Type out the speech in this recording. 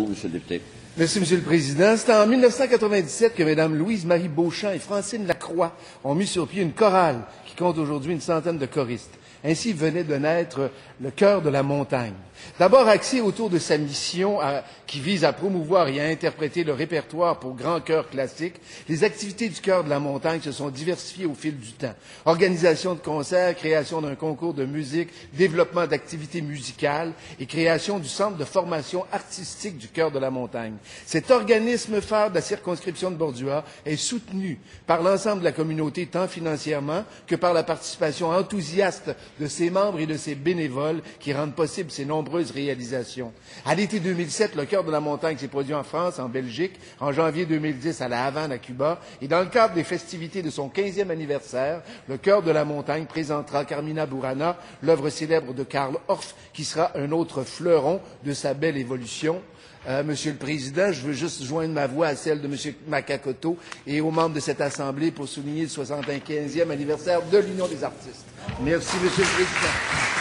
Monsieur le député. Merci, Monsieur le Président. C'est en 1997 que Mme Louise-Marie Beauchamp et Francine Lacroix ont mis sur pied une chorale qui compte aujourd'hui une centaine de choristes. Ainsi venait de naître le Chœur de la Montagne. D'abord axé autour de sa mission qui vise à promouvoir et à interpréter le répertoire pour grands chœurs classiques, les activités du Chœur de la Montagne se sont diversifiées au fil du temps. Organisation de concerts, création d'un concours de musique, développement d'activités musicales et création du Centre de formation artistique du Chœur de la Montagne. Cet organisme phare de la circonscription de Bordua est soutenu par l'ensemble de la communauté tant financièrement que par la participation enthousiaste de ses membres et de ses bénévoles qui rendent possible ces nombreuses réalisations. À l'été 2007, le Chœur de la Montagne s'est produit en France, en Belgique, en janvier 2010 à La Havane, à Cuba, et dans le cadre des festivités de son 15e anniversaire, le Chœur de la Montagne présentera Carmina Burana, l'œuvre célèbre de Karl Orff, qui sera un autre fleuron de sa belle évolution. Monsieur le Président, je veux juste joindre ma voix à celle de Monsieur Makakoto et aux membres de cette Assemblée pour souligner le 75e anniversaire de l'Union des artistes. Merci, Monsieur le Président.